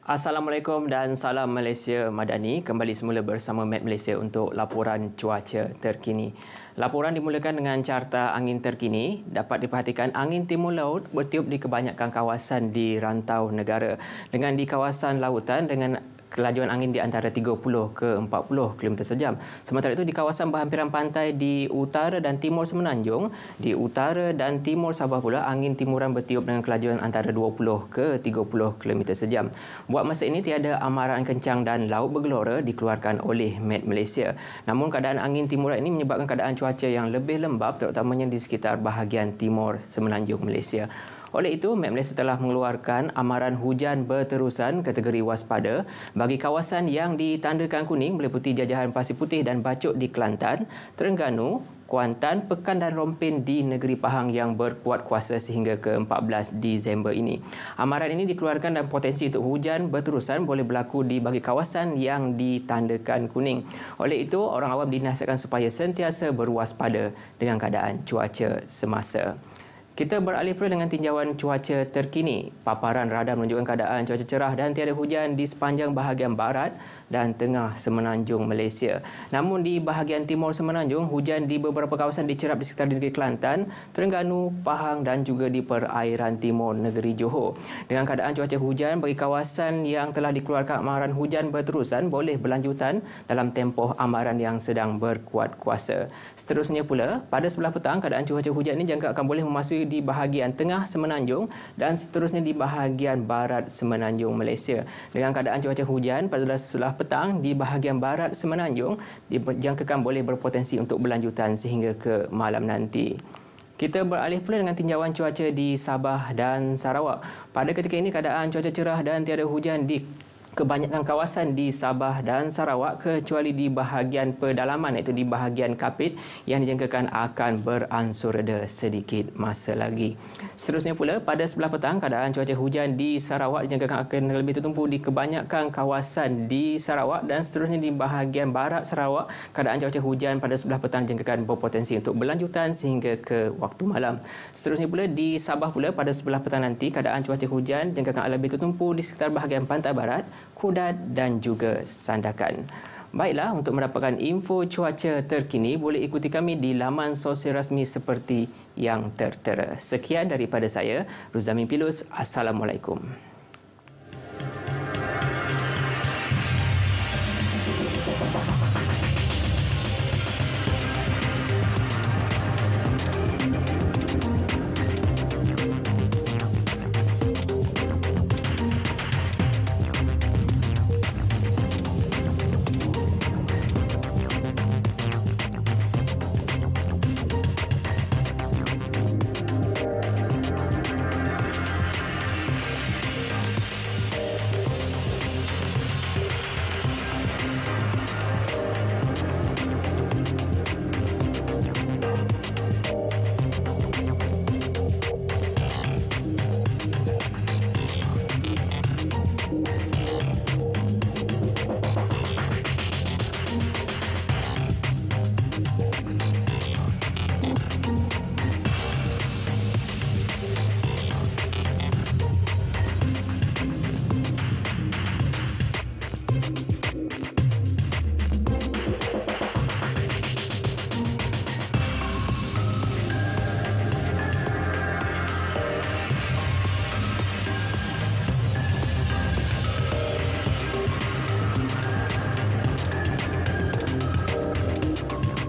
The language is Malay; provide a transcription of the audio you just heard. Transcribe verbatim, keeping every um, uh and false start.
Assalamualaikum dan salam Malaysia Madani. Kembali semula bersama Met Malaysia untuk laporan cuaca terkini. Laporan dimulakan dengan carta angin terkini. Dapat diperhatikan angin timur laut bertiup di kebanyakan kawasan di rantau negara. Dengan di kawasan lautan dengan kelajuan angin di antara tiga puluh ke empat puluh kilometer sejam. Sementara itu di kawasan berhampiran pantai di utara dan timur Semenanjung, di utara dan timur Sabah pula angin timuran bertiup dengan kelajuan antara dua puluh ke tiga puluh kilometer sejam. Buat masa ini tiada amaran kencang dan laut bergelora dikeluarkan oleh Met Malaysia. Namun keadaan angin timuran ini menyebabkan keadaan cuaca yang lebih lembap terutamanya di sekitar bahagian timur Semenanjung Malaysia. Oleh itu, Met Malaysia telah mengeluarkan amaran hujan berterusan kategori waspada bagi kawasan yang ditandakan kuning meliputi jajahan Pasir Putih dan Bacok di Kelantan, Terengganu, Kuantan, Pekan dan Rompin di Negeri Pahang yang berkuat kuasa sehingga ke empat belas Disember ini. Amaran ini dikeluarkan dan potensi untuk hujan berterusan boleh berlaku di bagi kawasan yang ditandakan kuning. Oleh itu, orang awam dinasihatkan supaya sentiasa berwaspada dengan keadaan cuaca semasa. Kita beralih pula dengan tinjauan cuaca terkini. Paparan radar menunjukkan keadaan cuaca cerah dan tiada hujan di sepanjang bahagian barat dan tengah Semenanjung Malaysia. Namun di bahagian timur Semenanjung, hujan di beberapa kawasan dicerap di sekitar negeri Kelantan, Terengganu, Pahang dan juga di perairan timur negeri Johor. Dengan keadaan cuaca hujan bagi kawasan yang telah dikeluarkan amaran hujan berterusan boleh berlanjutan dalam tempoh amaran yang sedang berkuat kuasa. Seterusnya pula, pada sebelah petang, keadaan cuaca hujan ini jangka akan boleh memasuki di bahagian tengah Semenanjung dan seterusnya di bahagian barat Semenanjung Malaysia. Dengan keadaan cuaca hujan pada sebelah petang di bahagian barat Semenanjung dijangkakan boleh berpotensi untuk berlanjutan sehingga ke malam nanti. Kita beralih pula dengan tinjauan cuaca di Sabah dan Sarawak. Pada ketika ini keadaan cuaca cerah dan tiada hujan di kebanyakan kawasan di Sabah dan Sarawak kecuali di bahagian pedalaman iaitu di bahagian Kapit yang dijangkakan akan beransur reda sedikit masa lagi. Seterusnya pula pada sebelah petang keadaan cuaca hujan di Sarawak dijangkakan akan lebih tertumpu di kebanyakan kawasan di Sarawak dan seterusnya di bahagian barat Sarawak keadaan cuaca hujan pada sebelah petang dijangkakan berpotensi untuk berlanjutan sehingga ke waktu malam. Seterusnya pula di Sabah pula pada sebelah petang nanti keadaan cuaca hujan dijangkakan lebih tertumpu di sekitar bahagian pantai barat, Kudat dan juga Sandakan. Baiklah, untuk mendapatkan info cuaca terkini, boleh ikuti kami di laman sosial rasmi seperti yang tertera. Sekian daripada saya, Ruzamin Pilus. Assalamualaikum.